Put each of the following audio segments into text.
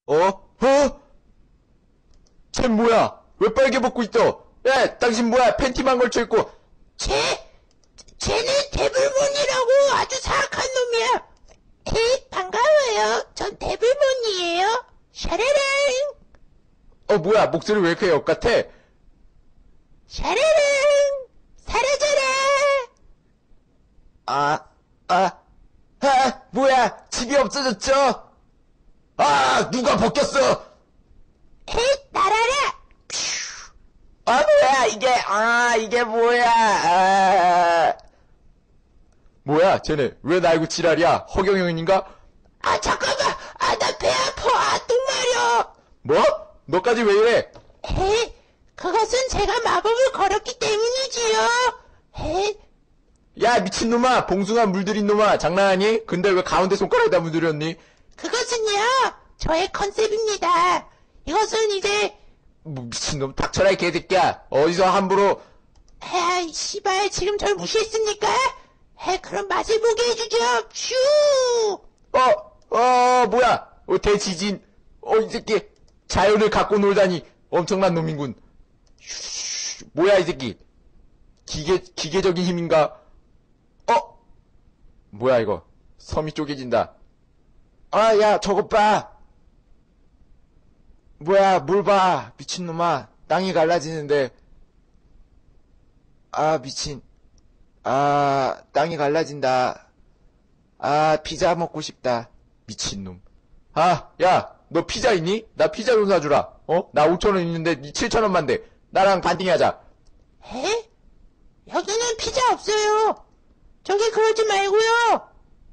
어? 어? 쟤 뭐야? 왜 빨개 벗고 있어? 야, 당신 뭐야? 팬티만 걸쳐 있고. 쟤는 데블몬이라고 아주 사악한 놈이야. 반가워요. 전 데블몬이에요. 샤라랑, 뭐야? 목소리 왜 이렇게 역같아? 샤라랑, 사라져라. 뭐야? 집이 없어졌죠? 누가 벗겼어? 날아라. 뭐야, 이게 뭐야? 뭐야, 쟤네, 왜 날고 지랄이야? 허경영인가? 잠깐만. 나 배 아파. 똥 마려. 뭐? 너까지 왜 이래? 그것은 제가 마법을 걸었기 때문이지요. 야, 미친놈아, 봉숭아 물들인 놈아, 장난하니? 근데 왜 가운데 손가락에다 물들였니? 그것은요, 저의 컨셉입니다. 이것은 이제, 미친놈, 닥쳐라, 이 개새끼야. 어디서 함부로, 씨발, 지금 절 무시했습니까? 그럼 맛을 보게 해주죠. 슈! 뭐야? 대지진. 이 새끼, 자연을 갖고 놀다니, 엄청난 놈이군. 뭐야, 이 새끼. 기계적인 힘인가? 뭐야, 이거. 섬이 쪼개진다. 야, 저것 봐. 뭐야, 뭘 봐. 미친놈아. 땅이 갈라지는데. 미친. 땅이 갈라진다. 피자 먹고 싶다. 미친놈. 야, 너 피자 있니? 나 피자 좀 사주라. 나 5,000원 있는데 니 7,000원만 돼. 나랑 반띵 하자. 여기는 피자 없어요. 저기 그러지 말고요.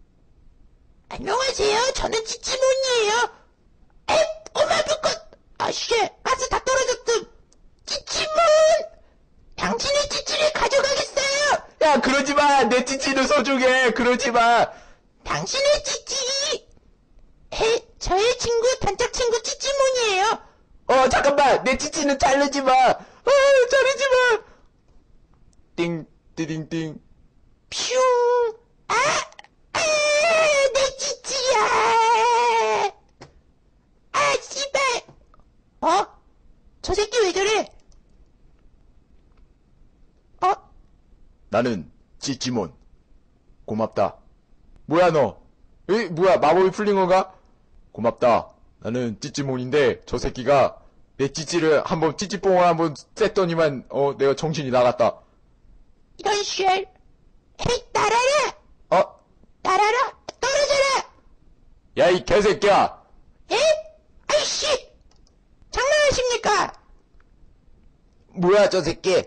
안녕하세요. 저는 찌찌몬이에요. 꼬마불꽃. 씨, 가스 다 떨어졌음. 찌찌몬! 당신의 찌찌를 가져가겠어요. 야, 그러지 마. 내 찌찌는 소중해. 그러지 마. 당신의 찌찌. 저의 친구, 단짝 친구 찌찌몬이에요. 잠깐만. 내 찌찌는 자르지 마. 자르지 마. 띵, 띠딩띵. 퓨. 내 찌찌야. 씨발. 저 새끼 왜 저래? 나는 찌찌몬. 고맙다. 뭐야 너? 뭐야 마법이 풀린 건가? 고맙다. 나는 찌찌몬인데 저 새끼가 내 찌찌를 한번 찌찌뽕을 한번 쐈더니만 내가 정신이 나갔다. 이런 쉘. 날아라. 날아라. 떨어져라. 야 이 개새끼야. 아이씨. 장난하십니까? 뭐야 저 새끼.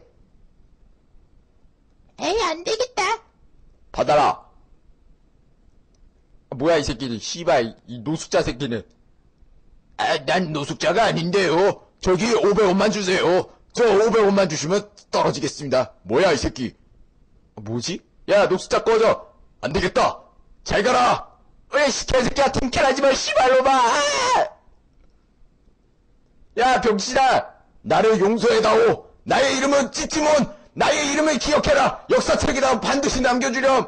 안 되겠다. 받아라. 뭐야 이 새끼는 씨발 이 노숙자 새끼는. 난 노숙자가 아닌데요. 저기 500원만 주세요. 저 500원만 주시면 떨어지겠습니다. 뭐야 이 새끼. 뭐지? 야 노숙자 꺼져. 안 되겠다. 잘 가라. 왜이 개새끼야 팅켈하지마 씨발로마. 야 병신아. 나를 용서해다오. 나의 이름은 찌찌몬. 나의 이름을 기억해라. 역사책에다 반드시 남겨주렴.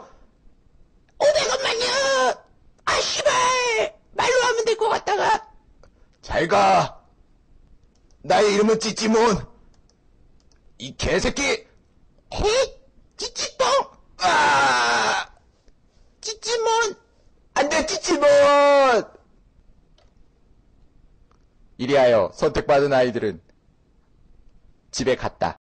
500원만요. 씨발. 말로 하면 될 것 같다가. 잘 가. 나의 이름은 찌찌몬. 이 개새끼. 찌찌뽕. 찌찌몬. 안 돼, 찌찌몬! 이리하여 선택받은 아이들은 집에 갔다.